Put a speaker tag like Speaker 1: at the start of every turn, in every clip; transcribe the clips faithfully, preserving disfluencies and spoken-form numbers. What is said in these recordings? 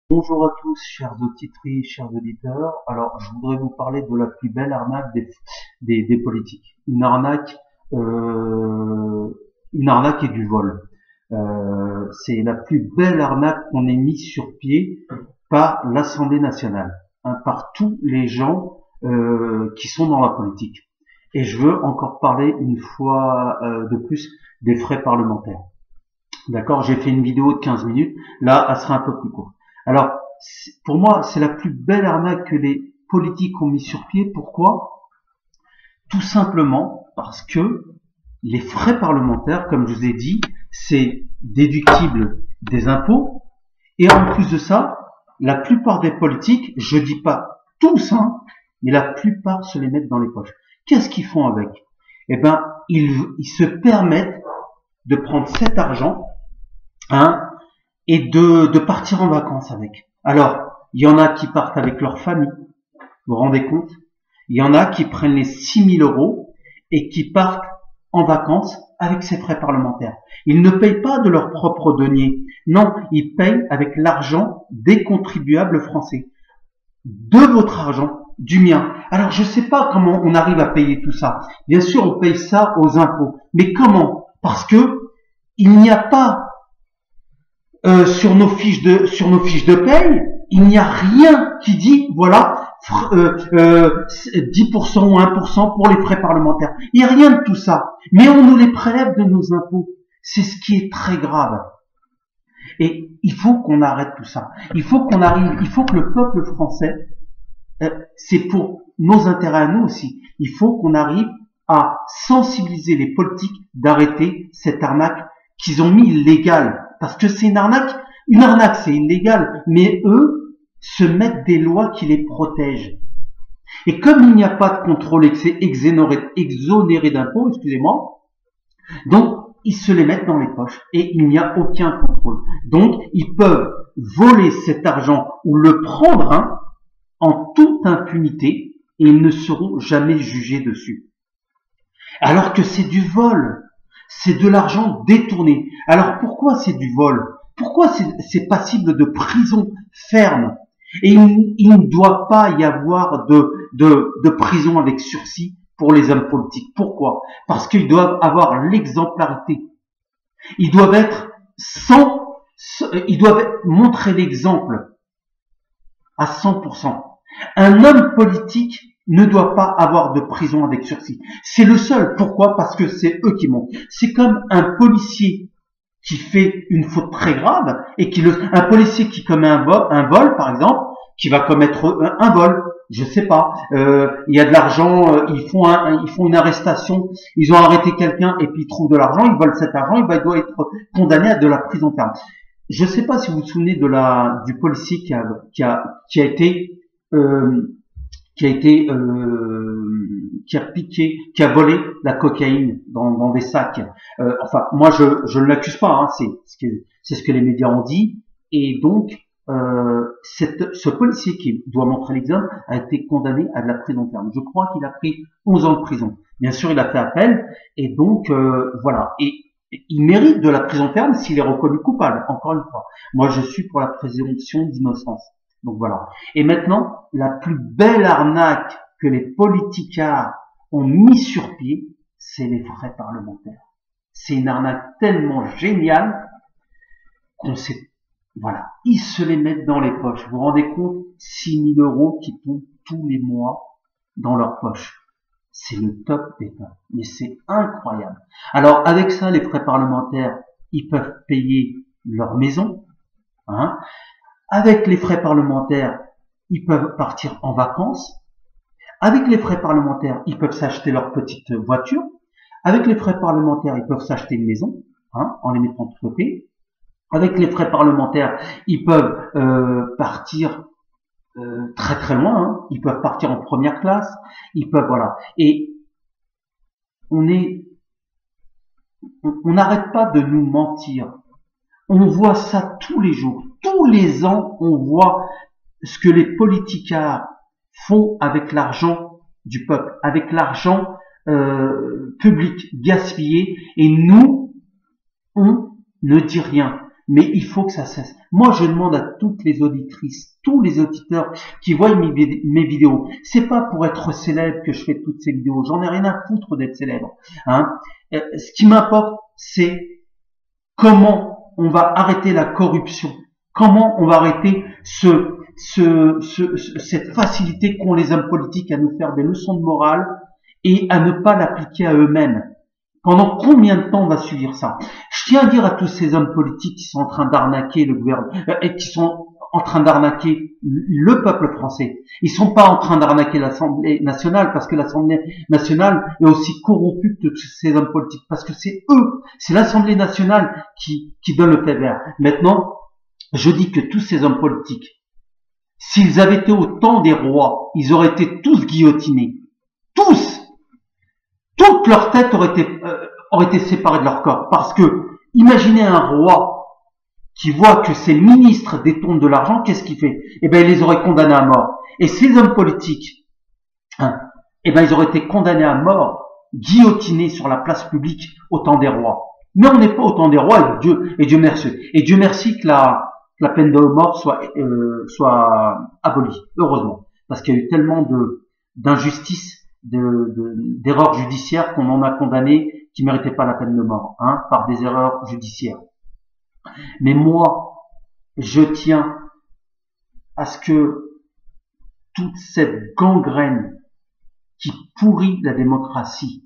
Speaker 1: Bonjour à tous, chers auditrices, chers auditeurs. Alors, je voudrais vous parler de la plus belle arnaque des, des, des politiques. Une arnaque, euh, une arnaque et du vol. Euh, c'est la plus belle arnaque qu'on ait mise sur pied par l'Assemblée nationale, hein, par tous les gens euh, qui sont dans la politique. Et je veux encore parler une fois euh, de plus des frais parlementaires. D'accord, j'ai fait une vidéo de quinze minutes. Là, elle sera un peu plus courte. Alors, pour moi, c'est la plus belle arnaque que les politiques ont mis sur pied. Pourquoi? Tout simplement parce que les frais parlementaires, comme je vous ai dit, c'est déductible des impôts. Et en plus de ça, la plupart des politiques, je dis pas tous, hein, mais la plupart se les mettent dans les poches. Qu'est-ce qu'ils font avec? Eh ben, ils, ils se permettent de prendre cet argent, hein, et de, de partir en vacances avec. Alors, il y en a qui partent avec leur famille, vous vous rendez compte? Il y en a qui prennent les six mille euros et qui partent en vacances avec ces frais parlementaires. Ils ne payent pas de leur propre denier. Non, ils payent avec l'argent des contribuables français. De votre argent, du mien. Alors, je ne sais pas comment on arrive à payer tout ça. Bien sûr, on paye ça aux impôts. Mais comment? Parce que il n'y a pas Euh, sur nos fiches de sur nos fiches de paye, il n'y a rien qui dit voilà euh, euh, dix pour cent ou un pour cent pour les frais parlementaires. Il n'y a rien de tout ça. Mais on nous les prélève de nos impôts. C'est ce qui est très grave. Et il faut qu'on arrête tout ça. Il faut qu'on arrive, il faut que le peuple français, euh, c'est pour nos intérêts à nous aussi, il faut qu'on arrive à sensibiliser les politiques d'arrêter cette arnaque qu'ils ont mis illégale. Parce que c'est une arnaque, une arnaque c'est illégal, mais eux se mettent des lois qui les protègent. Et comme il n'y a pas de contrôle et que c'est exonéré, exonéré d'impôts, excusez-moi, donc ils se les mettent dans les poches et il n'y a aucun contrôle. Donc ils peuvent voler cet argent ou le prendre, hein, en toute impunité et ils ne seront jamais jugés dessus. Alors que c'est du vol. C'est de l'argent détourné. Alors pourquoi c'est du vol? Pourquoi c'est passible de prison ferme? Et il, il ne doit pas y avoir de, de, de prison avec sursis pour les hommes politiques. Pourquoi? Parce qu'ils doivent avoir l'exemplarité. Ils doivent être sans, ils doivent montrer l'exemple à cent pour cent. Un homme politique ne doit pas avoir de prison avec sursis. C'est le seul. Pourquoi? Parce que c'est eux qui montent. C'est comme un policier qui fait une faute très grave et qui le, un policier qui commet un vol, un vol par exemple, qui va commettre un, un vol. Je sais pas. Euh, il y a de l'argent. Euh, ils font un, ils font une arrestation. Ils ont arrêté quelqu'un et puis ils trouvent de l'argent. Ils volent cet argent. Et ben, il doit être condamné à de la prison ferme. Je sais pas si vous vous souvenez de la du policier qui a qui a qui a été euh, qui a été euh, qui a piqué, qui a volé la cocaïne dans, dans des sacs. Euh, enfin, moi je je ne l'accuse pas, hein, c'est c'est ce que les médias ont dit. Et donc euh, cette, ce policier qui doit montrer l'exemple a été condamné à de la prison ferme. Je crois qu'il a pris onze ans de prison. Bien sûr, il a fait appel et donc euh, voilà. Et il mérite de la prison ferme s'il est reconnu coupable. Encore une fois, moi je suis pour la présomption d'innocence. Donc voilà. Et maintenant, la plus belle arnaque que les politicards ont mis sur pied, c'est les frais parlementaires. C'est une arnaque tellement géniale qu'on sait, voilà, ils se les mettent dans les poches. Vous vous rendez compte? six mille euros qui tombent tous les mois dans leur poche. C'est le top des tops. Mais c'est incroyable. Alors, avec ça, les frais parlementaires, ils peuvent payer leur maison, hein. Avec les frais parlementaires, ils peuvent partir en vacances. Avec les frais parlementaires, ils peuvent s'acheter leur petite voiture. Avec les frais parlementaires, ils peuvent s'acheter une maison, hein, en les mettant de côté. Avec les frais parlementaires, ils peuvent euh, partir euh, très très loin. Hein. Ils peuvent partir en première classe. Ils peuvent, voilà. Et on est, on n'arrête pas de nous mentir. On voit ça tous les jours. Tous les ans, on voit ce que les politicards font avec l'argent du peuple, avec l'argent euh, public gaspillé. Et nous, on ne dit rien. Mais il faut que ça cesse. Moi, je demande à toutes les auditrices, tous les auditeurs qui voient mes, mes vidéos, c'est pas pour être célèbre que je fais toutes ces vidéos. J'en ai rien à foutre d'être célèbre. Hein. Ce qui m'importe, c'est comment on va arrêter la corruption, comment on va arrêter ce, ce, ce, ce cette facilité qu'ont les hommes politiques à nous faire des leçons de morale et à ne pas l'appliquer à eux-mêmes. Pendant combien de temps on va suivre ça? Je tiens à dire à tous ces hommes politiques qui sont en train d'arnaquer le gouvernement euh, et qui sont en train d'arnaquer le peuple français. Ils sont pas en train d'arnaquer l'Assemblée nationale parce que l'Assemblée nationale est aussi corrompue que tous ces hommes politiques parce que c'est eux, c'est l'Assemblée nationale qui, qui donne le feu vert. Maintenant, je dis que tous ces hommes politiques, s'ils avaient été au temps des rois, ils auraient été tous guillotinés. Tous! Toute leur tête aurait été, euh, aurait été séparée de leur corps. Parce que, imaginez un roi qui voit que ses ministres détournent de l'argent, qu'est-ce qu'il fait? Eh ben, il les aurait condamnés à mort. Et ces hommes politiques, hein, eh ben, ils auraient été condamnés à mort, guillotinés sur la place publique au temps des rois. Mais on n'est pas au temps des rois, et Dieu, et Dieu merci. Et Dieu merci que la, que la peine de mort soit, euh, soit abolie. Heureusement. Parce qu'il y a eu tellement de, d'injustice, de, de, d'erreurs judiciaires qu'on en a condamné qui méritaient pas la peine de mort, hein, par des erreurs judiciaires. Mais moi, je tiens à ce que toute cette gangrène qui pourrit la démocratie,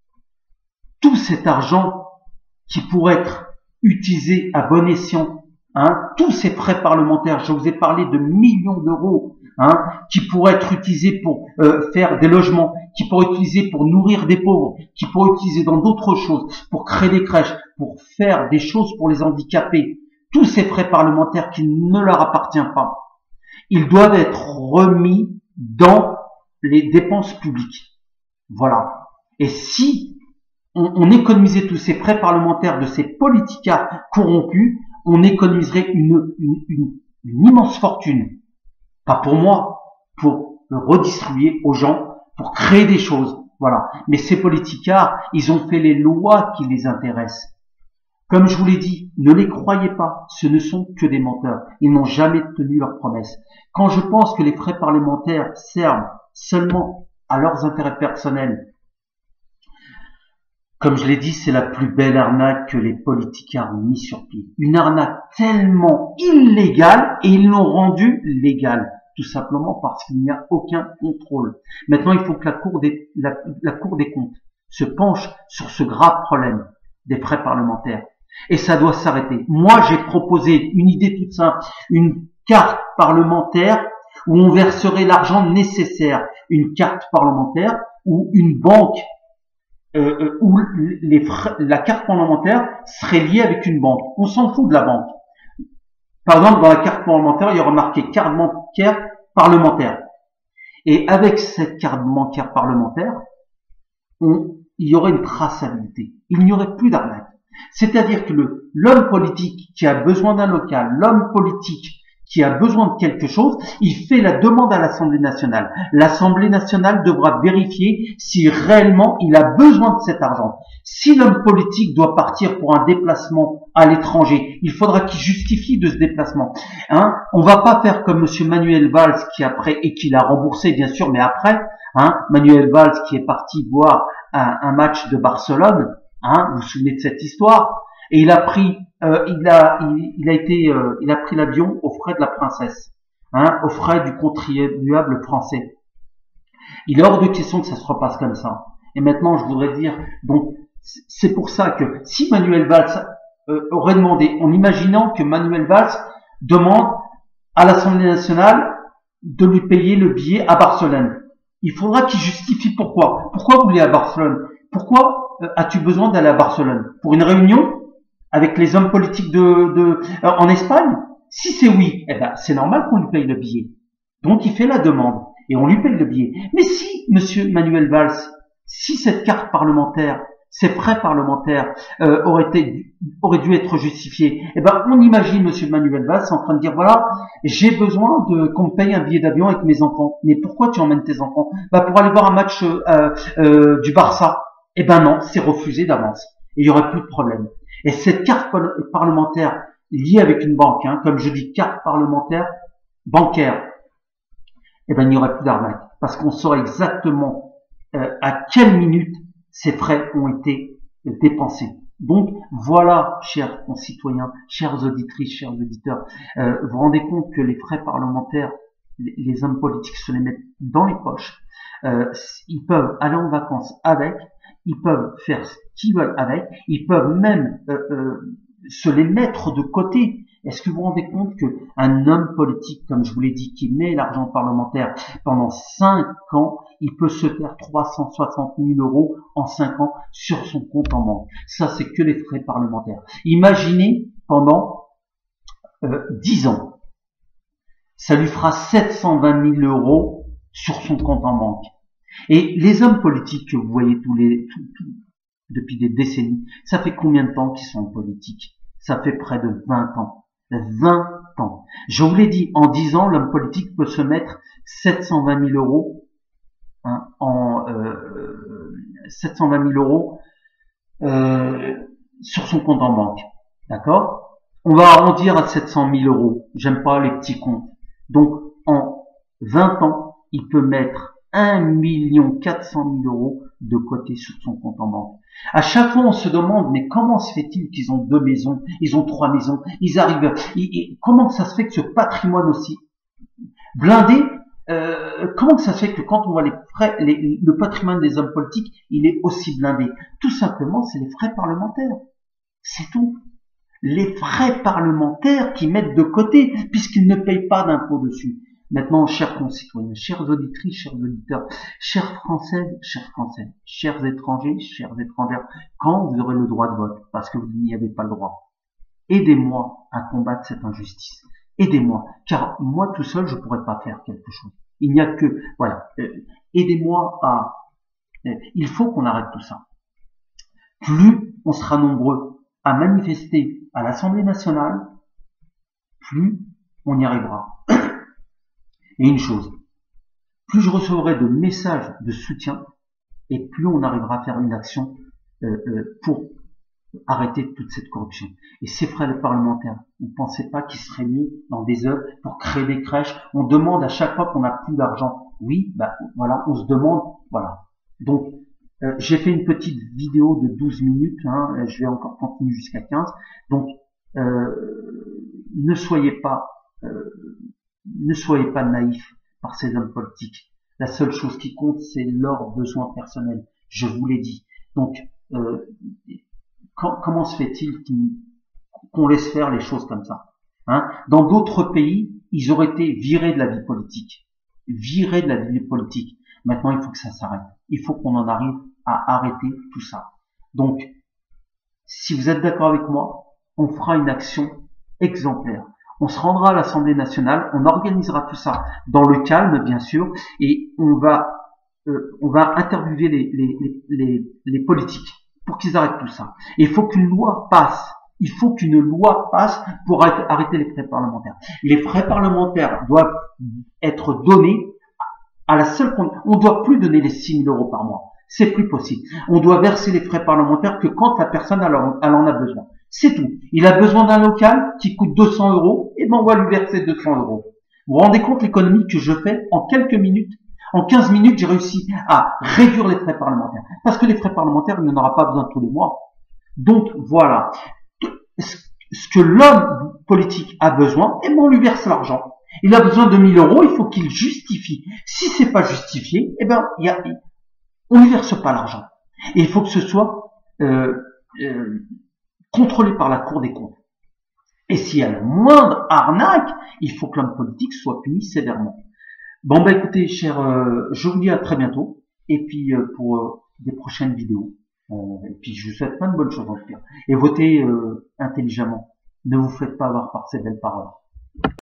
Speaker 1: tout cet argent qui pourrait être utilisé à bon escient, hein, tous ces frais parlementaires, je vous ai parlé de millions d'euros, hein, qui pourraient être utilisés pour euh, faire des logements, qui pourraient être utilisés pour nourrir des pauvres, qui pourraient être utilisés dans d'autres choses, pour créer des crèches, pour faire des choses pour les handicapés. Tous ces frais parlementaires qui ne leur appartiennent pas, ils doivent être remis dans les dépenses publiques. Voilà. Et si on, on économisait tous ces frais parlementaires de ces politicards corrompus, on économiserait une, une, une, une immense fortune. Pas pour moi, pour le redistribuer aux gens, pour créer des choses. Voilà. Mais ces politicards, ils ont fait les lois qui les intéressent. Comme je vous l'ai dit, ne les croyez pas, ce ne sont que des menteurs. Ils n'ont jamais tenu leurs promesses. Quand je pense que les frais parlementaires servent seulement à leurs intérêts personnels, comme je l'ai dit, c'est la plus belle arnaque que les politiciens ont mis sur pied. Une arnaque tellement illégale et ils l'ont rendue légale. Tout simplement parce qu'il n'y a aucun contrôle. Maintenant, il faut que la Cour des, la, la Cour des comptes se penche sur ce grave problème des frais parlementaires. Et ça doit s'arrêter. Moi, j'ai proposé une idée toute simple, une carte parlementaire où on verserait l'argent nécessaire. Une carte parlementaire ou une banque euh, où les frais, la carte parlementaire serait liée avec une banque. On s'en fout de la banque. Par exemple, dans la carte parlementaire, il y aura marqué carte bancaire parlementaire. Et avec cette carte bancaire parlementaire, on, il y aurait une traçabilité. Il n'y aurait plus d'arnaque. C'est-à-dire que le, l'homme politique qui a besoin d'un local, l'homme politique qui a besoin de quelque chose, il fait la demande à l'Assemblée nationale. L'Assemblée nationale devra vérifier si réellement il a besoin de cet argent. Si l'homme politique doit partir pour un déplacement à l'étranger, il faudra qu'il justifie de ce déplacement. Hein, on va pas faire comme Monsieur Manuel Valls qui après et qui l'a remboursé bien sûr, mais après, hein, Manuel Valls qui est parti voir un, un match de Barcelone, hein, vous vous souvenez de cette histoire, et il a pris Euh, il a, il, il a été, euh, il a pris l'avion aux frais de la princesse, hein, aux frais du contribuable français. Il est hors de question que ça se repasse comme ça. Et maintenant, je voudrais dire, donc, c'est pour ça que si Manuel Valls euh, aurait demandé, en imaginant que Manuel Valls demande à l'Assemblée nationale de lui payer le billet à Barcelone, il faudra qu'il justifie pourquoi. Pourquoi vous voulez à Barcelone? Pourquoi euh, as-tu besoin d'aller à Barcelone? Pour une réunion avec les hommes politiques de, de euh, en Espagne? Si c'est oui, eh ben c'est normal qu'on lui paye le billet. Donc il fait la demande et on lui paye le billet. Mais si Monsieur Manuel Valls, si cette carte parlementaire, ces frais parlementaires euh, auraient été, auraient dû être justifiés, eh ben on imagine Monsieur Manuel Valls en train de dire voilà, j'ai besoin de qu'on me paye un billet d'avion avec mes enfants. Mais pourquoi tu emmènes tes enfants? Bah pour aller voir un match euh, euh, du Barça. Eh ben non, c'est refusé d'avance. Et il y aurait plus de problème. Et cette carte parlementaire lié avec une banque, hein, comme je dis, carte parlementaire, bancaire, eh ben, il n'y aurait plus d'arnaque. Parce qu'on saurait exactement euh, à quelle minute ces frais ont été dépensés. Donc, voilà, chers concitoyens, chères auditrices, chers auditeurs, euh, vous vous rendez compte que les frais parlementaires, les, les hommes politiques se les mettent dans les poches. Euh, ils peuvent aller en vacances avec, ils peuvent faire ce qu'ils veulent avec, ils peuvent même euh, euh, se les mettre de côté. Est-ce que vous vous rendez compte qu'un homme politique, comme je vous l'ai dit, qui met l'argent parlementaire pendant cinq ans, il peut se faire trois cent soixante mille euros en cinq ans sur son compte en banque. Ça, c'est que les frais parlementaires. Imaginez pendant euh, dix ans. Ça lui fera sept cent vingt mille euros sur son compte en banque. Et les hommes politiques que vous voyez tous les, tout, tout, depuis des décennies, ça fait combien de temps qu'ils sont en politique? Ça fait près de vingt ans. vingt ans. Je vous l'ai dit, en dix ans, l'homme politique peut se mettre sept cent vingt mille euros, hein, en euh, sept cent vingt mille euros euh, sur son compte en banque. D'accord? On va arrondir à sept cent mille euros. J'aime pas les petits comptes. Donc, en vingt ans, il peut mettre un million quatre cent mille euros de côté sur son compte en banque. À chaque fois, on se demande, mais comment se fait-il qu'ils ont deux maisons, ils ont trois maisons, ils arrivent, ils, ils, comment ça se fait que ce patrimoine aussi blindé, euh, comment ça se fait que quand on voit les frais, les, le patrimoine des hommes politiques, il est aussi blindé? Tout simplement, c'est les frais parlementaires. C'est tout. Les frais parlementaires qui mettent de côté, puisqu'ils ne payent pas d'impôts dessus. Maintenant, chers concitoyens, chères auditrices, chers auditeurs, chères Françaises, chers Français, chers étrangers, chères étrangères, quand vous aurez le droit de vote, parce que vous n'y avez pas le droit, aidez-moi à combattre cette injustice. Aidez-moi, car moi tout seul, je ne pourrais pas faire quelque chose. Il n'y a que, voilà, euh, aidez-moi à, euh, il faut qu'on arrête tout ça. Plus on sera nombreux à manifester à l'Assemblée nationale, plus on y arrivera. Et une chose, plus je recevrai de messages de soutien, et plus on arrivera à faire une action euh, euh, pour arrêter toute cette corruption. Et ces frais parlementaires, vous ne pensez pas qu'il serait mieux dans des œuvres pour créer des crèches? On demande à chaque fois qu'on n'a plus d'argent. Oui, bah voilà, on se demande, voilà. Donc, euh, j'ai fait une petite vidéo de douze minutes, hein, je vais encore continuer jusqu'à quinze. Donc, euh, ne soyez pas... Euh, Ne soyez pas naïfs par ces hommes politiques. La seule chose qui compte, c'est leurs besoins personnels. Je vous l'ai dit. Donc, euh, quand, comment se fait-il qu'on laisse faire les choses comme ça, hein? Dans d'autres pays, ils auraient été virés de la vie politique. Virés de la vie politique. Maintenant, il faut que ça s'arrête. Il faut qu'on en arrive à arrêter tout ça. Donc, si vous êtes d'accord avec moi, on fera une action exemplaire. On se rendra à l'Assemblée nationale, on organisera tout ça dans le calme, bien sûr, et on va, euh, on va interviewer les, les, les, les politiques pour qu'ils arrêtent tout ça. Et il faut qu'une loi passe. Il faut qu'une loi passe pour arrêter les frais parlementaires. Les frais parlementaires doivent être donnés à la seule condition. On ne doit plus donner les six mille euros par mois. C'est plus possible. On doit verser les frais parlementaires que quand la personne elle en a besoin. C'est tout. Il a besoin d'un local qui coûte deux cents euros, et ben on va lui verser deux cents euros. Vous vous rendez compte l'économie que je fais en quelques minutes? En quinze minutes, j'ai réussi à réduire les frais parlementaires. Parce que les frais parlementaires, il n'en aura pas besoin tous les mois. Donc voilà. Ce que l'homme politique a besoin, et ben on lui verse l'argent. Il a besoin de mille euros, il faut qu'il justifie. Si c'est pas justifié, eh ben il y a, on lui verse pas l'argent. Et il faut que ce soit euh, euh, contrôlé par la Cour des comptes. Et s'il y a le moindre arnaque, il faut que l'homme politique soit puni sévèrement. Bon bah écoutez, chers, euh, je vous dis à très bientôt. Et puis euh, pour euh, des prochaines vidéos. Euh, et puis je vous souhaite plein de bonnes choses en tout cas. Et votez euh, intelligemment. Ne vous faites pas avoir par ces belles paroles.